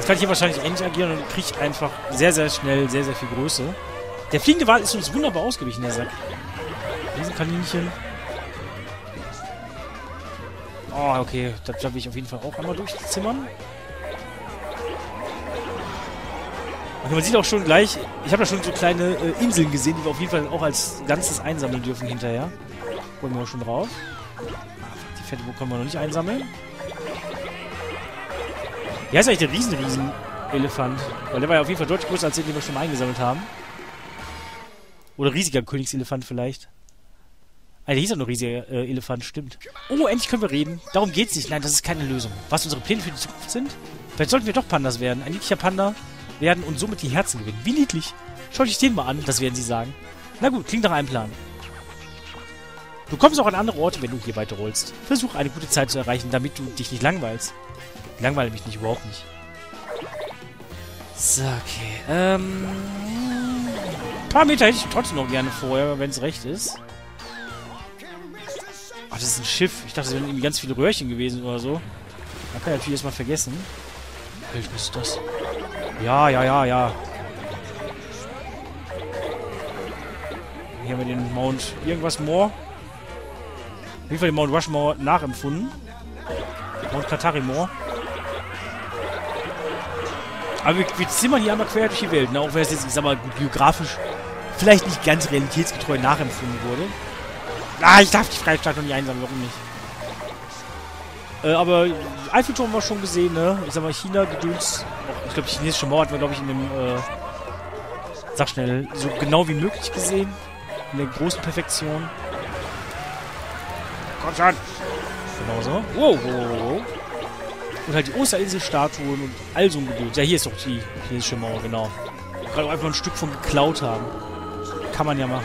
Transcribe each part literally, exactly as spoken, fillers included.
Jetzt kann ich hier wahrscheinlich endlich agieren und kriege einfach sehr, sehr schnell sehr, sehr viel Größe. Der fliegende Wal ist uns wunderbar ausgewichen, der Sack. Riesenkaninchen. Oh, okay. Das will ich auf jeden Fall auch einmal durchzimmern. Okay, man sieht auch schon gleich, ich habe da schon so kleine äh, Inseln gesehen, die wir auf jeden Fall auch als Ganzes einsammeln dürfen hinterher. Holen wir auch schon drauf. Die Fette können wir noch nicht einsammeln. Wie heißt eigentlich der Riesen-Riesen-Elefant? Weil der war ja auf jeden Fall deutlich größer als den, den wir schon mal eingesammelt haben. Oder riesiger Königselefant vielleicht. Ah, der hieß auch noch riesiger äh, Elefant, stimmt. Oh, endlich können wir reden. Darum geht's nicht. Nein, das ist keine Lösung. Was unsere Pläne für die Zukunft sind? Vielleicht sollten wir doch Pandas werden. Ein niedlicher Panda werden und somit die Herzen gewinnen. Wie niedlich. Schaut euch den mal an, das werden sie sagen. Na gut, klingt nach einem Plan. Du kommst auch an andere Orte, wenn du hier weiterrollst. Versuch eine gute Zeit zu erreichen, damit du dich nicht langweilst. Ich langweile mich nicht, überhaupt nicht. So, okay. Ähm... Ein paar Meter hätte ich trotzdem noch gerne vorher, wenn es recht ist. Ach, das ist ein Schiff. Ich dachte, es wären irgendwie ganz viele Röhrchen gewesen oder so. Da kann ich natürlich erstmal vergessen. Welches ist das? Ja, ja, ja, ja. Hier haben wir den Mount irgendwas More. Auf jeden Fall den Mount Rushmore nachempfunden. Mount Katari More. Aber wir, wir zimmern hier einmal quer durch die Welt, ne? Auch wenn es jetzt, ich sag mal, gut, biografisch vielleicht nicht ganz realitätsgetreu nachempfunden wurde. Ah, ich darf die Freistadt noch nicht einsammeln, warum nicht? Äh, aber Eiffelturm haben wir schon gesehen, ne? Ich sag mal, China, Gedöns. Ich glaube, die chinesische Mauer hatten wir, glaube ich, in dem, äh, sag schnell, so genau wie möglich gesehen. In der großen Perfektion. Komm schon! Genau so. Wow, wow, wow. Und halt die Osterinsel-Statuen und all so ein Gedöns. Ja, hier ist doch die chinesische Mauer, genau. Gerade einfach ein Stück von geklaut haben. Kann man ja machen.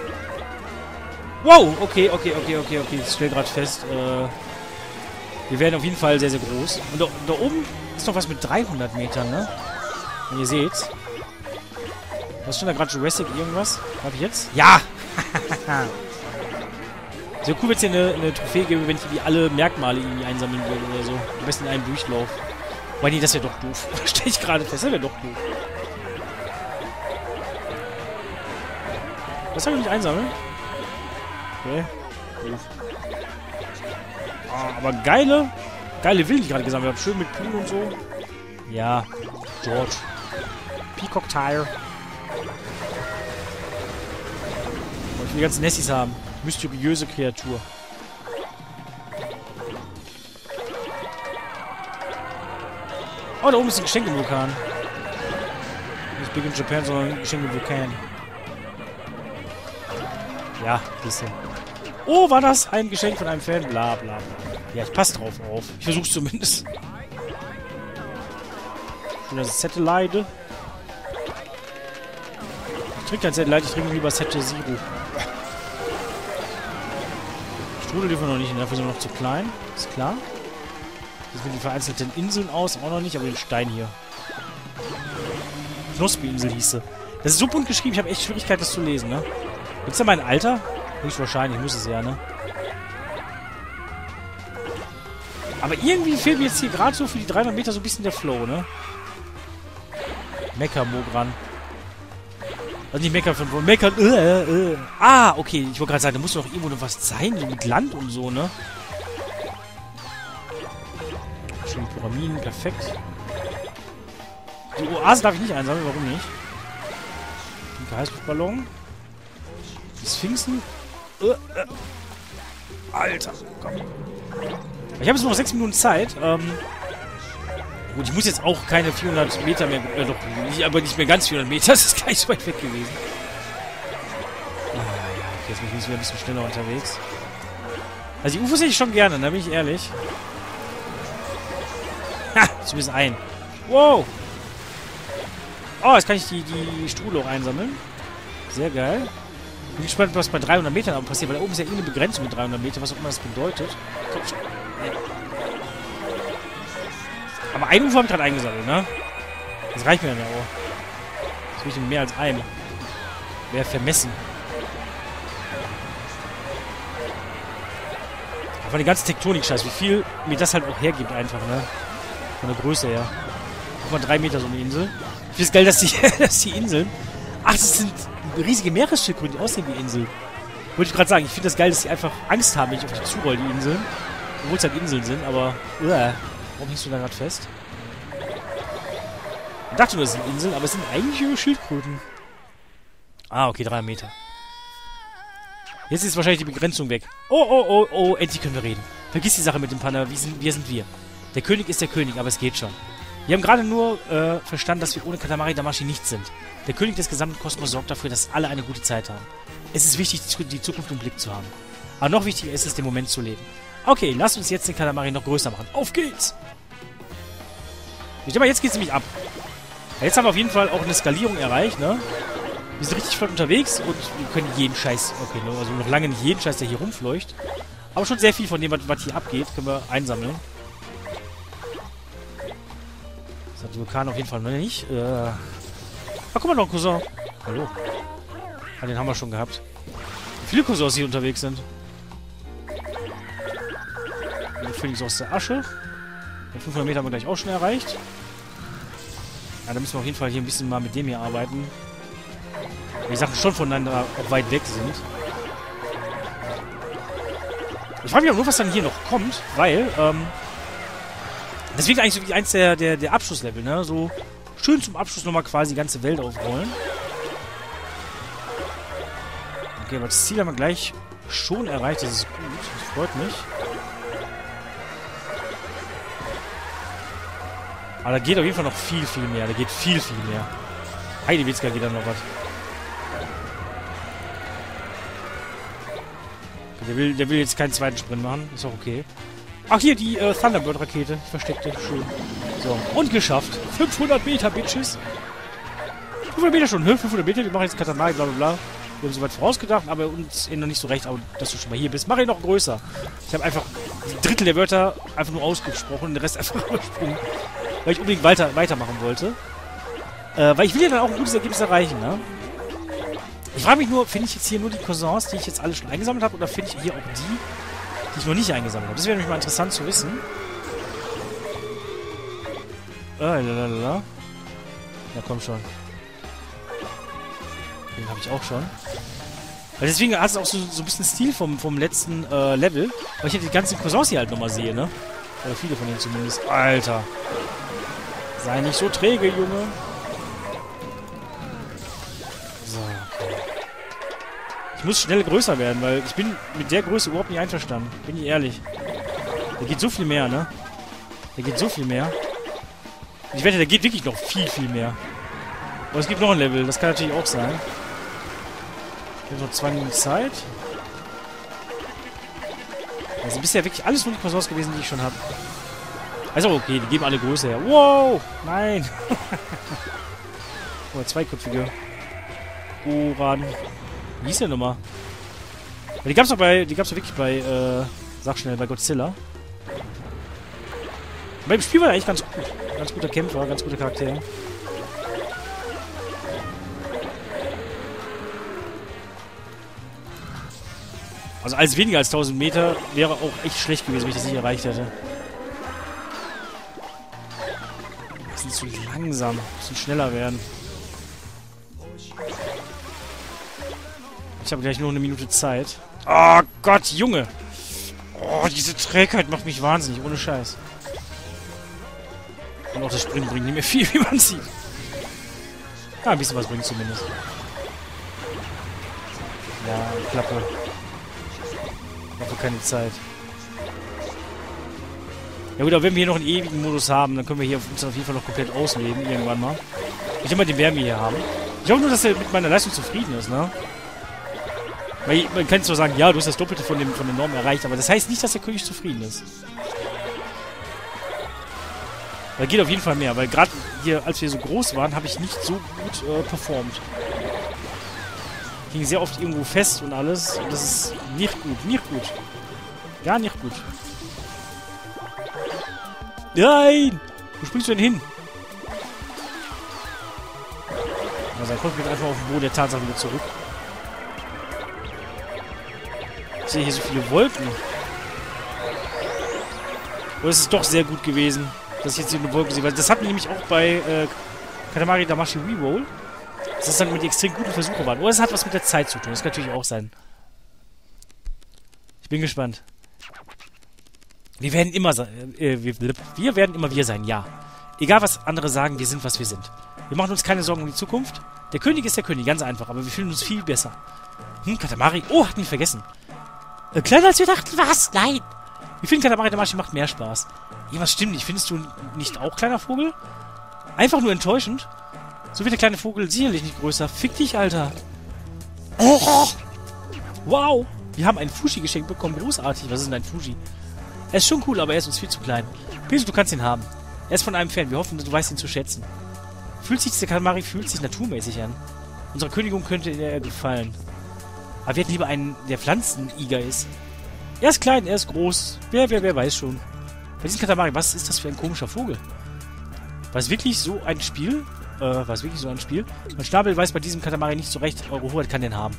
Wow, okay, okay, okay, okay, okay. Ich stelle gerade fest, äh, wir werden auf jeden Fall sehr, sehr groß. Und da, da oben ist noch was mit dreihundert Metern, ne? Und ihr seht's. Was stand da gerade? Jurassic irgendwas? Hab ich jetzt? Ja! Sehr cool, wenn es hier eine, eine Trophäe gäbe, wenn ich die alle Merkmale irgendwie einsammeln würde oder so. Am besten in einem Durchlauf. Weil nee, das wäre doch doof. Stell ich gerade fest, das wäre doch doof. Das kann ich nicht einsammeln. Okay. Doof. Ah, aber geile, geile Willen, die ich gerade gesammelt habe. Schön mit Pool und so. Ja, George. Peacock Tire. Oh, ich will die ganzen Nessis haben. Mysteriöse Kreatur. Oh, da oben ist ein Geschenkevulkan. Nicht Big in Japan, sondern ein Geschenkevulkan. Ja, bisschen. Oh, war das ein Geschenk von einem Fan? Bla, bla, bla. Ja, ich passe drauf auf. Ich versuch's zumindest. Und das ist Satellite. Ich trinke kein Satellite, ich trinke lieber Sette Zero. Strudel dürfen wir noch nicht, dafür sind wir noch zu klein. Ist klar. Das sieht die vereinzelten Inseln aus, auch noch nicht, aber den Stein hier. Knospi-Insel hieß sie. Das ist so bunt geschrieben, ich habe echt Schwierigkeiten, das zu lesen, ne? Gibt's da mein Alter? Nicht wahrscheinlich, muss es ja, ne? Aber irgendwie fehlt mir jetzt hier gerade so für die dreihundert Meter so ein bisschen der Flow, ne? Mecha-Mogran. Also nicht Meckern von... Meckern... Äh, äh. Ah, okay. Ich wollte gerade sagen, da muss doch irgendwo noch was sein, so mit Land und so, ne? Schöne Pyramiden, perfekt. Die Oase darf ich nicht einsammeln, warum nicht? Ein Heißluftballon. Die Sphinxen. Äh, äh. Alter, komm. Ich habe jetzt nur noch sechs Minuten Zeit. Ähm... Gut, ich muss jetzt auch keine vierhundert Meter mehr... Äh, doch, nicht, aber nicht mehr ganz vierhundert Meter. Das ist gar nicht so weit weg gewesen. Ah, ja, okay, jetzt bin ich wieder ein bisschen schneller unterwegs. Also die U F Os hätte ich schon gerne, da bin ich ehrlich. Ha, zumindest ein. Wow. Oh, jetzt kann ich die, die Strudel auch einsammeln. Sehr geil. Bin gespannt, was bei dreihundert Metern aber passiert, weil da oben ist ja irgendeine Begrenzung mit dreihundert Meter, was auch immer das bedeutet. Komm schon. Aber ein Ufer habe ich gerade eingesammelt, ne? Das reicht mir dann ja auch. Das will ich mehr als ein. Wäre vermessen. Aber die ganze Tektonik-Scheiß, wie viel mir das halt auch hergibt einfach, ne? Von der Größe her. Guck mal, drei Meter so eine Insel. Ich finde es geil, dass die, dass die Inseln... Ach, das sind riesige Meeresschildkröten, die aussehen wie Inseln. Wollte ich gerade sagen, ich finde das geil, dass die einfach Angst haben, wenn ich auf die zuroll, die Inseln. Obwohl es halt Inseln sind, aber... Uah, warum hängst du da gerade fest? Ich dachte nur, das sind Inseln, aber es sind eigentlich Schildkröten. Ah, okay, drei Meter. Jetzt ist wahrscheinlich die Begrenzung weg. Oh, oh, oh, oh, endlich können wir reden. Vergiss die Sache mit dem Panda, wir sind, wir sind wir. Der König ist der König, aber es geht schon. Wir haben gerade nur äh, verstanden, dass wir ohne Katamari Damacy nichts sind. Der König des gesamten Kosmos sorgt dafür, dass alle eine gute Zeit haben. Es ist wichtig, die Zukunft im Blick zu haben. Aber noch wichtiger ist es, den Moment zu leben. Okay, lasst uns jetzt den Katamari noch größer machen. Auf geht's! Ich denke mal, jetzt geht's nämlich ab. Ja, jetzt haben wir auf jeden Fall auch eine Skalierung erreicht, ne? Wir sind richtig flott unterwegs und wir können jeden Scheiß... Okay, also noch lange nicht jeden Scheiß, der hier rumfleucht. Aber schon sehr viel von dem, was hier abgeht, können wir einsammeln. Das hat die Vulkan auf jeden Fall noch nicht. Äh... Ah, guck mal, noch ein Cousin. Hallo. Ah, den haben wir schon gehabt. Wie viele Cousins hier unterwegs sind. Der Phoenix aus der Asche. Den fünfhundert Meter haben wir gleich auch schon erreicht. Ja, da müssen wir auf jeden Fall hier ein bisschen mal mit dem hier arbeiten. Weil die Sachen schon voneinander auch weit weg sind. Ich frage mich auch nur, was dann hier noch kommt, weil, ähm... das wird eigentlich so wie eins der, der, der Abschlusslevel, ne? So schön zum Abschluss nochmal quasi die ganze Welt aufrollen. Okay, aber das Ziel haben wir gleich schon erreicht, das ist gut, das freut mich. Aber da geht auf jeden Fall noch viel, viel mehr, da geht viel, viel mehr. Heidewitzka geht da noch was. Der will, der will jetzt keinen zweiten Sprint machen. Ist auch okay. Ach, hier, die äh, Thunderbird-Rakete. Ich versteckte. Schön. So. Und geschafft. fünfhundert Meter, Bitches. fünfhundert Meter schon. fünfhundert Meter. Wir machen jetzt Katamari, bla bla bla. Wir haben soweit vorausgedacht, aber uns eh noch nicht so recht. Aber dass du schon mal hier bist, mach ihn noch größer. Ich habe einfach ein Drittel der Wörter einfach nur ausgesprochen und den Rest einfach übersprungen. Weil ich unbedingt weiter, weitermachen wollte. Äh, weil ich will ja dann auch ein gutes Ergebnis erreichen, ne? Ich frage mich nur, finde ich jetzt hier nur die Cousins, die ich jetzt alle schon eingesammelt habe, oder finde ich hier auch die, die ich noch nicht eingesammelt habe? Das wäre nämlich mal interessant zu wissen. Ah, lalalala. Ja, komm schon. Den habe ich auch schon. Weil deswegen hat es auch so, so ein bisschen Stil vom, vom letzten äh, Level, weil ich ja die ganzen Cousins hier halt nochmal sehe, ne? Oder viele von denen zumindest. Alter. Sei nicht so träge, Junge. So, okay. Ich muss schnell größer werden, weil ich bin mit der Größe überhaupt nicht einverstanden. Bin ich ehrlich. Da geht so viel mehr, ne? Da geht so viel mehr. Ich wette, da geht wirklich noch viel, viel mehr. Aber es gibt noch ein Level, das kann natürlich auch sein. Ich habe noch zwei Minuten Zeit. Das sind bisher wirklich alles nur die Cousins gewesen, die ich schon habe. Also okay, die geben alle Größe her. Wow! Nein! Oh, zweiköpfige. Oran. Wie hieß der nochmal? Ja, die gab's doch bei. Die gab's doch wirklich bei, äh, sag schnell, bei Godzilla. Beim Spiel war er eigentlich ganz gut. Ganz guter Kämpfer, ganz guter Charakter. Also alles weniger als tausend Meter wäre auch echt schlecht gewesen, wenn ich das nicht erreicht hätte. Wir sind zu langsam. Wir müssen schneller werden. Ich habe gleich nur eine Minute Zeit. Oh Gott, Junge! Oh, diese Trägheit macht mich wahnsinnig, ohne Scheiß. Und auch das Springen bringt nicht mehr viel, wie man sieht. Ja, ein bisschen was bringt zumindest. Ja, Klappe. Dafür keine Zeit. Ja gut, aber wenn wir hier noch einen ewigen Modus haben, dann können wir hier uns auf jeden Fall noch komplett ausleben, irgendwann mal. Ich denke mal, den werden wir hier haben. Ich hoffe nur, dass er mit meiner Leistung zufrieden ist, ne? Weil man kann zwar sagen, ja, du hast das Doppelte von, dem, von der Norm erreicht, aber das heißt nicht, dass der König zufrieden ist. Da geht auf jeden Fall mehr, weil gerade hier, als wir so groß waren, habe ich nicht so gut äh, performt. Ich ging sehr oft irgendwo fest und alles. Und das ist nicht gut, nicht gut. Gar nicht gut. Nein! Wo springst du denn hin? Also dann kommt mir einfach auf den Boden der Tatsache wieder zurück. Ich sehe hier so viele Wolken. Aber es ist doch sehr gut gewesen, dass ich jetzt hier eine Wolke sehe. Weil das hatten wir nämlich auch bei äh, Katamari Damacy Reroll. Dass das dann immer die extrem guten Versuche waren. Oder es hat was mit der Zeit zu tun. Das kann natürlich auch sein. Ich bin gespannt. Wir werden immer sein. Äh, wir, wir werden immer wir sein, ja. Egal, was andere sagen, wir sind, was wir sind. Wir machen uns keine Sorgen um die Zukunft. Der König ist der König, ganz einfach. Aber wir fühlen uns viel besser. Hm, Katamari. Oh, hatten wir vergessen. Äh, kleiner als wir dachten. Was? Nein. Wir finden Katamari Damacy macht mehr Spaß. Irgendwas stimmt nicht. Findest du nicht auch, kleiner Vogel? Einfach nur enttäuschend. So wird der kleine Vogel sicherlich nicht größer. Fick dich, Alter. Oh. Wow. Wir haben einen Fuji geschenkt bekommen. Großartig. Was ist denn ein Fuji? Er ist schon cool, aber er ist uns viel zu klein. Peso, du kannst ihn haben. Er ist von einem Fan. Wir hoffen, du weißt ihn zu schätzen. Fühlt sich dieser Katamari fühlt sich naturmäßig an. Unserer Königin könnte er gefallen. Aber wir hätten lieber einen, der Pflanzeniger ist. Er ist klein, er ist groß. Wer, wer, wer weiß schon. Bei diesem Katamari, was ist das für ein komischer Vogel? War es wirklich so ein Spiel? Äh, war es wirklich so ein Spiel? Mein Schnabel weiß bei diesem Katamari nicht so recht. Eure Hoheit kann den haben.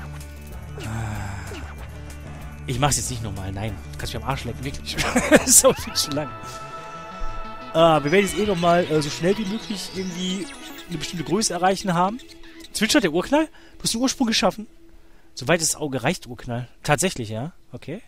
Ich mach's jetzt nicht nochmal. Nein. Du kannst mich am Arsch lecken. Wirklich. Das ist aber viel zu lang. Ah, wir werden jetzt eh nochmal äh, so schnell wie möglich irgendwie eine bestimmte Größe erreichen haben. Zwitschert der Urknall? Du hast den Ursprung geschaffen. Soweit das Auge reicht, Urknall. Tatsächlich, ja? Okay.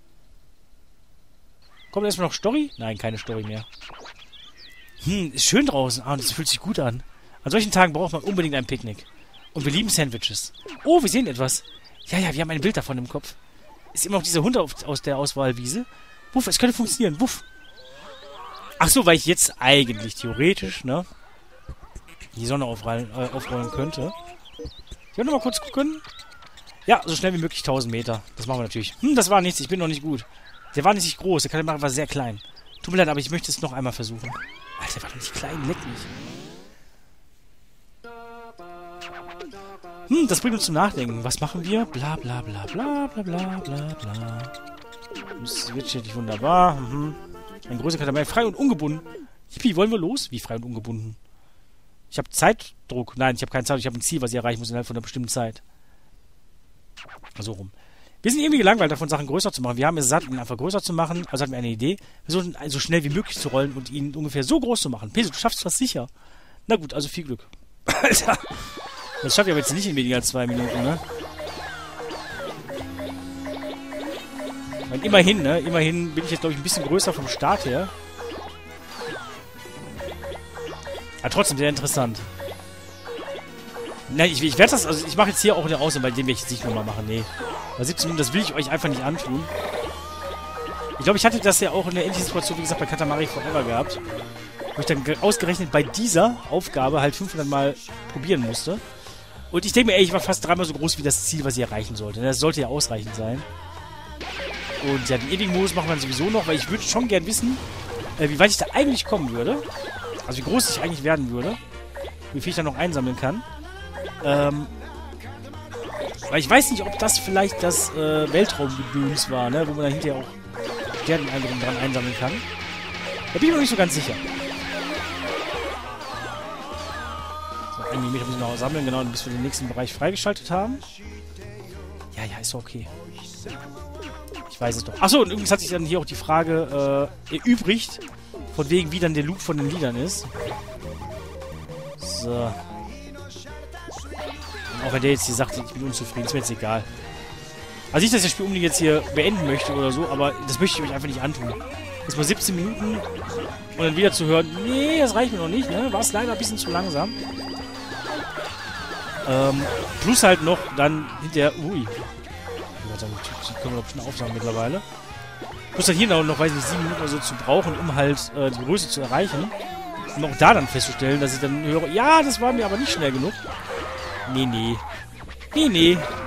Kommt erstmal noch Story? Nein, keine Story mehr. Hm, ist schön draußen. Ah, das fühlt sich gut an. An solchen Tagen braucht man unbedingt ein Picknick. Und wir lieben Sandwiches. Oh, wir sehen etwas. Ja, ja, wir haben ein Bild davon im Kopf. Ist immer noch dieser Hund auf, aus der Auswahlwiese. Wuff, es könnte funktionieren. Wuff. Ach so, weil ich jetzt eigentlich theoretisch, ne, die Sonne aufrollen, äh, aufrollen könnte. Ich will noch mal kurz gucken. Ja, so schnell wie möglich tausend Meter. Das machen wir natürlich. Hm, das war nichts. Ich bin noch nicht gut. Der war nicht groß. Der Katamari war sehr klein. Tut mir leid, aber ich möchte es noch einmal versuchen. Alter, der war doch nicht klein. Leck mich. Hm, das bringt uns zum Nachdenken. Was machen wir? Bla bla bla bla bla bla bla bla. Das wird stetig wunderbar. Mhm. Ein großer Katamari. Frei und ungebunden. Yippie, wollen wir los? Wie frei und ungebunden? Ich habe Zeitdruck. Nein, ich habe keine Zeit. Ich habe ein Ziel, was ich erreichen muss innerhalb von einer bestimmten Zeit. So rum. Wir sind irgendwie gelangweilt davon, Sachen größer zu machen. Wir haben es satt, ihn einfach größer zu machen. Also hatten wir eine Idee. Wir sollten so schnell wie möglich zu rollen und ihn ungefähr so groß zu machen. Peso, du schaffst das sicher. Na gut, also viel Glück. Alter. Das schaffe ich aber jetzt nicht in weniger als zwei Minuten, ne? Und immerhin, ne? Immerhin bin ich jetzt, glaube ich, ein bisschen größer vom Start her. Aber trotzdem sehr interessant. Nein, ich, ich werde das, also ich mache jetzt hier auch eine Ausnahme, bei dem werde ich jetzt nicht nochmal machen, nee. Bei siebzehn Minuten, das will ich euch einfach nicht antun. Ich glaube, ich hatte das ja auch in der ähnlichen Situation, wie gesagt, bei Katamari Forever gehabt. Wo ich dann ausgerechnet bei dieser Aufgabe halt fünfhundert Mal probieren musste. Und ich denke mir, ey, ich war fast dreimal so groß wie das Ziel, was ich erreichen sollte. Das sollte ja ausreichend sein. Und ja, den ewigen Modus machen wir sowieso noch, weil ich würde schon gern wissen, äh, wie weit ich da eigentlich kommen würde. Also wie groß ich eigentlich werden würde. Wie viel ich dann noch einsammeln kann. Ähm, weil ich weiß nicht, ob das vielleicht das äh, Weltraumgedöns war, ne? Wo man dann hinterher auch Sterneneindrücke dran einsammeln kann. Da bin ich mir noch nicht so ganz sicher. So, einen Millimeter muss ich noch sammeln, genau, bis wir den nächsten Bereich freigeschaltet haben. Ja, ja, ist okay. Ich weiß es doch. Achso, und übrigens hat sich dann hier auch die Frage äh, erübrigt, von wegen, wie dann der Loop von den Liedern ist. So. Auch wenn der jetzt hier sagt, ich bin unzufrieden, ist mir jetzt egal. Also nicht, dass ich das Spiel unbedingt jetzt hier beenden möchte oder so, aber das möchte ich euch einfach nicht antun. Jetzt mal siebzehn Minuten und dann wieder zu hören, nee, das reicht mir noch nicht, ne? War es leider ein bisschen zu langsam. Ähm, plus halt noch dann hinterher, ui. Ich würde sagen, die können wir doch schon aufsagen mittlerweile. Plus dann hier noch, weiß ich nicht, sieben Minuten oder so zu brauchen, um halt äh, die Größe zu erreichen. Um auch da dann festzustellen, dass ich dann höre, ja, das war mir aber nicht schnell genug. Nee, nee. Nee, nee.